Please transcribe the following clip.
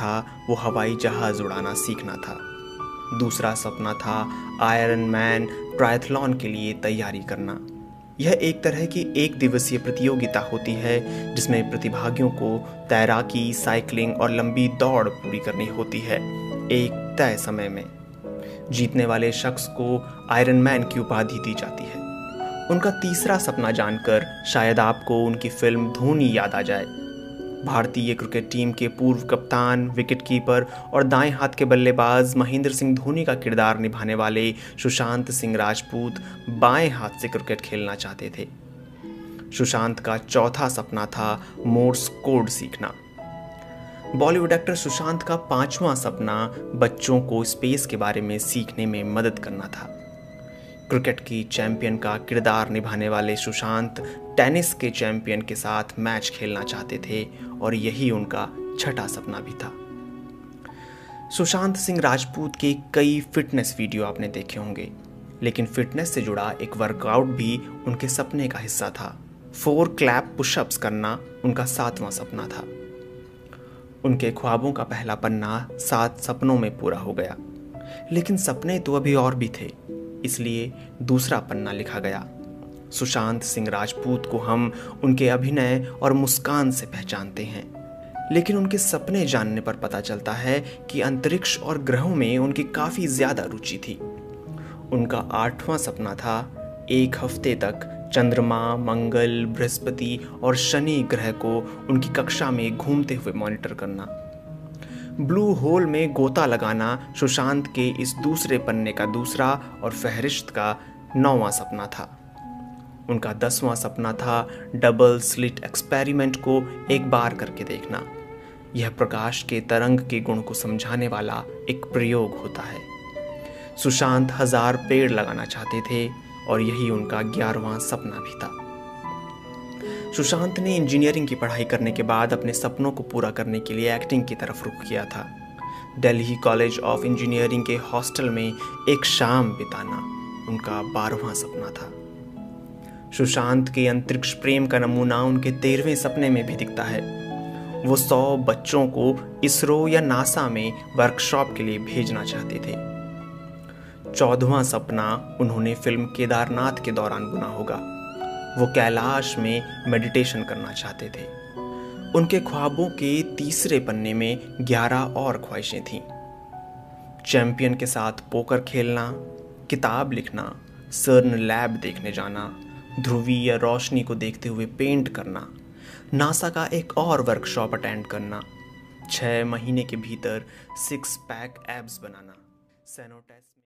था वो हवाई जहाज़ उड़ाना सीखना था। दूसरा सपना था आयरन मैन ट्रायथलॉन के लिए तैयारी करना। यह एक तरह की एक दिवसीय प्रतियोगिता होती है जिसमें प्रतिभागियों को तैराकी, साइकिलिंग और लंबी दौड़ पूरी करनी होती है एक तय समय में। जीतने वाले शख्स को आयरन मैन की उपाधि दी जाती है। उनका तीसरा सपना जानकर शायद आपको उनकी फिल्म धोनी याद आ जाए। भारतीय क्रिकेट टीम के पूर्व कप्तान, विकेटकीपर और दाएं हाथ के बल्लेबाज महेंद्र सिंह धोनी का किरदार निभाने वाले सुशांत सिंह राजपूत बाएं हाथ से क्रिकेट खेलना चाहते थे। सुशांत का चौथा सपना था मोर्स कोड सीखना। बॉलीवुड एक्टर सुशांत का पांचवां सपना बच्चों को स्पेस के बारे में सीखने में मदद करना था। क्रिकेट की चैंपियन का किरदार निभाने वाले सुशांत टेनिस के चैंपियन के साथ मैच खेलना चाहते थे और यही उनका छठा सपना भी था। सुशांत सिंह राजपूत के कई फिटनेस वीडियो आपने देखे होंगे, लेकिन फिटनेस से जुड़ा एक वर्कआउट भी उनके सपने का हिस्सा था। 4 क्लैप पुशअप्स करना उनका 7वां सपना था। उनके ख्वाबों का पहला पन्ना 7 सपनों में पूरा हो गया, लेकिन सपने तो अभी और भी थे, इसलिए दूसरा पन्ना लिखा गया। सुशांत सिंह राजपूत को हम उनके अभिनय और मुस्कान से पहचानते हैं, लेकिन उनके सपने जानने पर पता चलता है कि अंतरिक्ष और ग्रहों में उनकी काफ़ी ज़्यादा रुचि थी। उनका 8वां सपना था 1 हफ्ते तक चंद्रमा, मंगल, बृहस्पति और शनि ग्रह को उनकी कक्षा में घूमते हुए मॉनिटर करना। ब्लू होल में गोता लगाना सुशांत के इस दूसरे पन्ने का दूसरा और फहरिस्त का 9वां सपना था। उनका 10वां सपना था डबल स्लिट एक्सपेरिमेंट को एक बार करके देखना। यह प्रकाश के तरंग के गुण को समझाने वाला एक प्रयोग होता है। सुशांत 1000 पेड़ लगाना चाहते थे और यही उनका 11वां सपना भी था। सुशांत ने इंजीनियरिंग की पढ़ाई करने के बाद अपने सपनों को पूरा करने के लिए एक्टिंग की तरफ रुख किया था। दिल्ली कॉलेज ऑफ इंजीनियरिंग के हॉस्टल में एक शाम बिताना उनका 12वां सपना था। सुशांत के अंतरिक्ष प्रेम का नमूना उनके 13वें सपने में भी दिखता है। वो 100 बच्चों को इसरो या नासा में वर्कशॉप के लिए भेजना चाहते थे। 14वां सपना उन्होंने फिल्म केदारनाथ के दौरान बुना होगा। वो कैलाश में मेडिटेशन करना चाहते थे। उनके ख्वाबों के तीसरे पन्ने में 11 और ख्वाहिशें थीं। चैंपियन के साथ पोकर खेलना, किताब लिखना, सर्न लैब देखने जाना, ध्रुवीय रोशनी को देखते हुए पेंट करना, नासा का एक और वर्कशॉप अटेंड करना, 6 महीने के भीतर 6 पैक एब्स बनाना, सेनोटेस